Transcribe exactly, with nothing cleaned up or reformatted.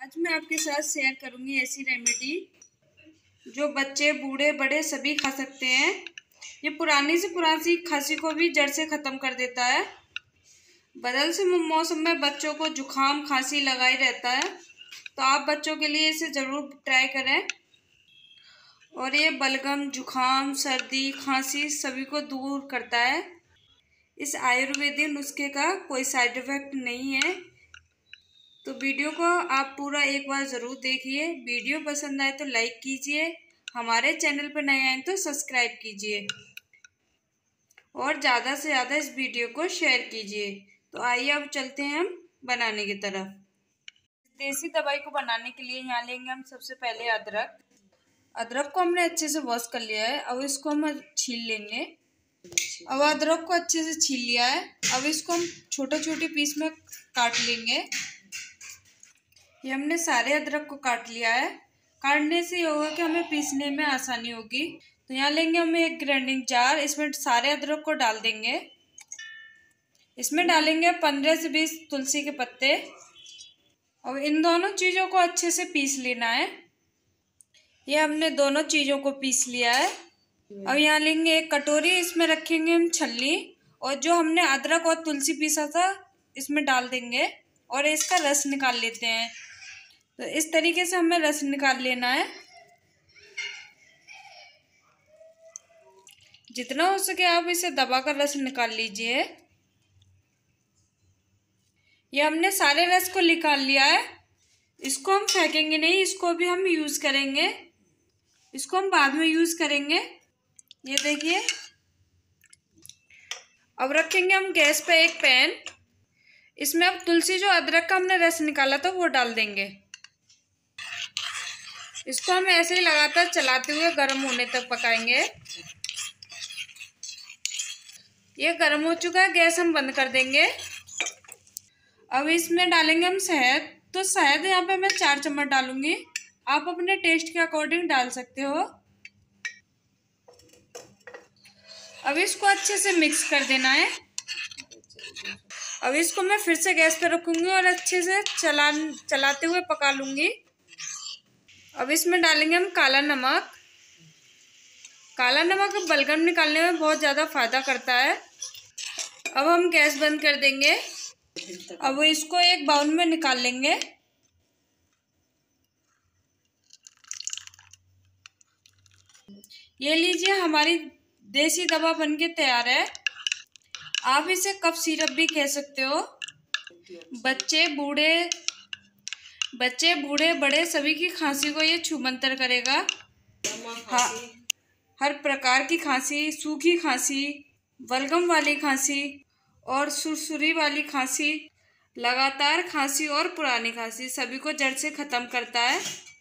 आज मैं आपके साथ शेयर करूंगी ऐसी रेमेडी जो बच्चे बूढ़े बड़े सभी खा सकते हैं। ये पुरानी से पुरानी खांसी को भी जड़ से ख़त्म कर देता है। बदल से मौसम में बच्चों को जुखाम खांसी लगा ही रहता है, तो आप बच्चों के लिए इसे ज़रूर ट्राई करें। और ये बलगम जुखाम सर्दी खांसी सभी को दूर करता है। इस आयुर्वेदिक नुस्खे का कोई साइड इफ़ेक्ट नहीं है। तो वीडियो को आप पूरा एक बार ज़रूर देखिए। वीडियो पसंद आए तो लाइक कीजिए, हमारे चैनल पर नए आए तो सब्सक्राइब कीजिए और ज़्यादा से ज़्यादा इस वीडियो को शेयर कीजिए। तो आइए अब चलते हैं हम बनाने की तरफ। देसी दवाई को बनाने के लिए यहाँ लेंगे हम सबसे पहले अदरक। अदरक को हमने अच्छे से वॉश कर लिया है। अब इसको हम छील लेंगे। अब अदरक को अच्छे से छील लिया है। अब इसको हम छोटे छोटे पीस में काट लेंगे। ये हमने सारे अदरक को काट लिया है। काटने से ये होगा कि हमें पीसने में आसानी होगी। तो यहाँ लेंगे हम एक ग्राइंडिंग जार, इसमें सारे अदरक को डाल देंगे। इसमें डालेंगे पंद्रह से बीस तुलसी के पत्ते। और इन दोनों चीज़ों को अच्छे से पीस लेना है। ये हमने दोनों चीज़ों को पीस लिया है। अब यहाँ लेंगे एक कटोरी, इसमें रखेंगे हम छलनी और जो हमने अदरक और तुलसी पीसा था इसमें डाल देंगे और इसका रस निकाल लेते हैं। तो इस तरीके से हमें रस निकाल लेना है। जितना हो सके आप इसे दबाकर रस निकाल लीजिए। ये हमने सारे रस को निकाल लिया है। इसको हम फेंकेंगे नहीं, इसको भी हम यूज़ करेंगे। इसको हम बाद में यूज़ करेंगे। ये देखिए। अब रखेंगे हम गैस पे एक पैन। इसमें अब तुलसी जो अदरक का हमने रस निकाला था वो डाल देंगे। इसको हम ऐसे ही लगातार चलाते हुए गर्म होने तक पकाएंगे। ये गर्म हो चुका है, गैस हम बंद कर देंगे। अब इसमें डालेंगे हम शहद। तो शहद यहाँ पे मैं चार चम्मच डालूंगी, आप अपने टेस्ट के अकॉर्डिंग डाल सकते हो। अब इसको अच्छे से मिक्स कर देना है। अब इसको मैं फिर से गैस पे रखूंगी और अच्छे से चला चलाते हुए पका लूंगी। अब इसमें डालेंगे हम काला नमक। काला नमक बलगम निकालने में बहुत ज़्यादा फायदा करता है। अब हम गैस बंद कर देंगे। अब इसको एक बाउल में निकाल लेंगे। ये लीजिए, हमारी देसी दवा बनके तैयार है। आप इसे कफ सिरप भी कह सकते हो। बच्चे बूढ़े बच्चे बूढ़े बड़े सभी की खांसी को ये छूमंतर करेगा। हाँ, हर प्रकार की खांसी, सूखी खांसी, बलगम वाली खांसी और सुरसुरी वाली खांसी, लगातार खांसी और पुरानी खांसी सभी को जड़ से ख़त्म करता है।